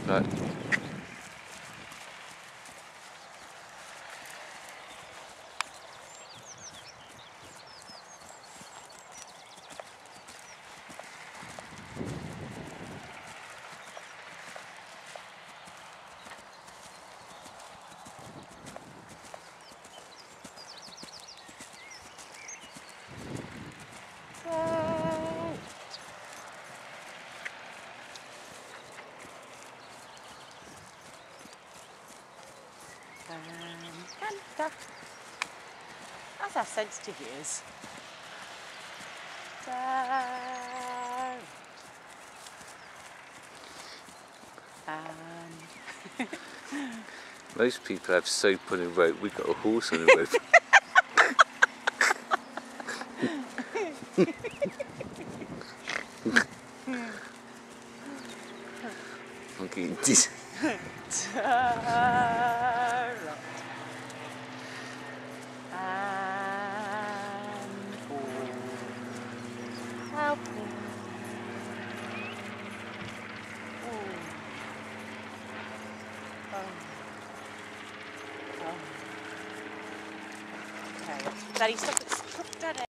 Right. Panda. That's how sensitive he is. Most people have soap on a rope. We've got a horse on a rope. I'm getting dizzy. Help me. Okay. Daddy, stop it. Stop, Daddy.